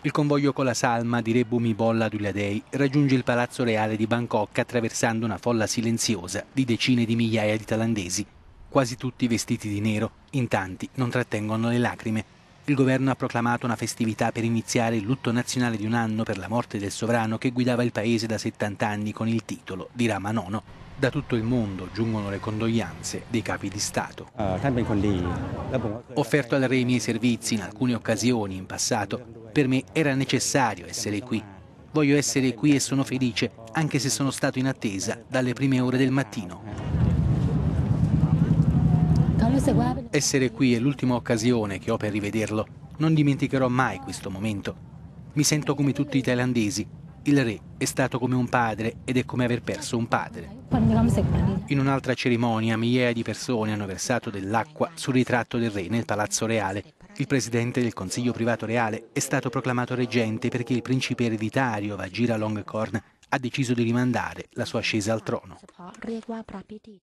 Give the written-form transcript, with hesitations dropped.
Il convoglio con la salma di Re Bhumibol Adulyadej raggiunge il Palazzo Reale di Bangkok attraversando una folla silenziosa di decine di migliaia di thailandesi, quasi tutti vestiti di nero, in tanti non trattengono le lacrime. Il governo ha proclamato una festività per iniziare il lutto nazionale di un anno per la morte del sovrano che guidava il paese da 70 anni con il titolo di Rama IX. Da tutto il mondo giungono le condoglianze dei capi di Stato. Ho offerto al re i miei servizi in alcune occasioni in passato. Per me era necessario essere qui. Voglio essere qui e sono felice, anche se sono stato in attesa dalle prime ore del mattino. Essere qui è l'ultima occasione che ho per rivederlo. Non dimenticherò mai questo momento. Mi sento come tutti i thailandesi. Il re è stato come un padre ed è come aver perso un padre. In un'altra cerimonia migliaia di persone hanno versato dell'acqua sul ritratto del re nel Palazzo Reale. Il presidente del Consiglio privato reale è stato proclamato reggente perché il principe ereditario Vajiralongkorn ha deciso di rimandare la sua ascesa al trono.